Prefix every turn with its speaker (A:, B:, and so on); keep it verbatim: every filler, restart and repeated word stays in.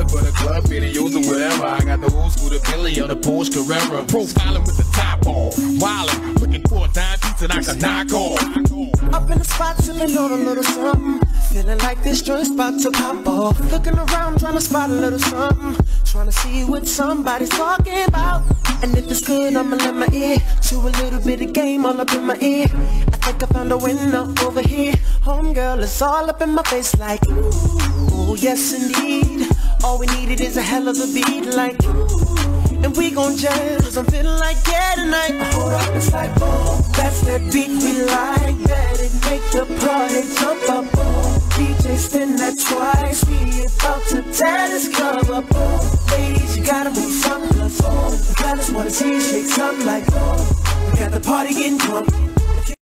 A: for the club videos or whatever. I got the old school, the Billy or the Porsche Carrera. Profiling with the top off, wildin', looking for a dime piece that I can knock off.
B: Up in the spot, chillin' on a little something. Feeling like this joint's about to pop off. Looking around, trying to spot a little something. Trying to see what somebody's talking about. And if it's good, I'ma let my ear to a little bit of game all up in my ear. I think I found a window over here. Homegirl, it's all up in my face like ooh, yes indeed. All we needed is a hell of a beat like ooh, and we gon' jam, cause I'm feeling like yeah tonight. Hold up, it's like boom, that's that beat we like. That it make the party jump up, boom. D J spin that twice, we about to tear this club up, boom. Ladies, you gotta move something, boom. The fellas wanna see you shake something like boom. We got the party getting drunk.